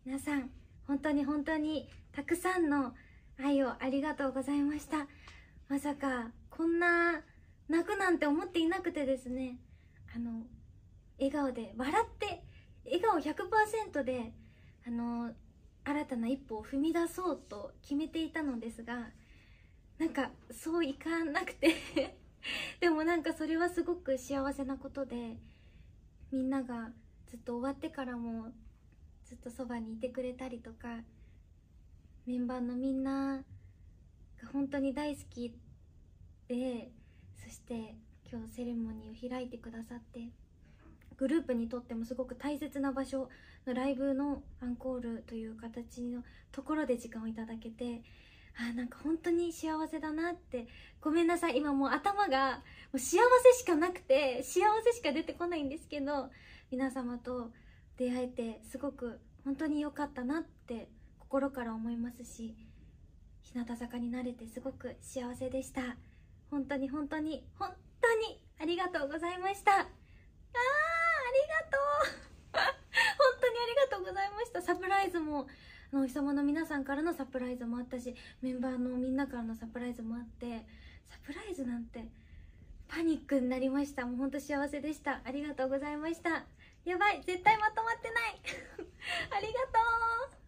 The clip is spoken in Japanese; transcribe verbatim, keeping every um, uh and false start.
皆さん本当に本当にたくさんの愛をありがとうございました。まさかこんな泣くなんて思っていなくてですね、あの笑顔で笑って笑顔 ひゃくパーセント であの新たな一歩を踏み出そうと決めていたのですが、なんかそういかなくてでもなんかそれはすごく幸せなことで、みんながずっと終わってからもずっとそばにいてくれたりとか、メンバーのみんなが本当に大好きで、そして今日セレモニーを開いてくださって、グループにとってもすごく大切な場所のライブのアンコールという形のところで時間をいただけて、あーなんか本当に幸せだなって。ごめんなさい、今もう頭がもう幸せしかなくて幸せしか出てこないんですけど、皆様と出会えてすごく本当に良かったなって心から思いますし、日向坂になれてすごく幸せでした。本当に本当に本当にありがとうございました。あーありがとう本当にありがとうございました。サプライズもあのお日様の皆さんからのサプライズもあったし、メンバーのみんなからのサプライズもあって、サプライズなんてパニックになりました。もう本当幸せでした。ありがとうございました。やばい、絶対まとまってないありがとう。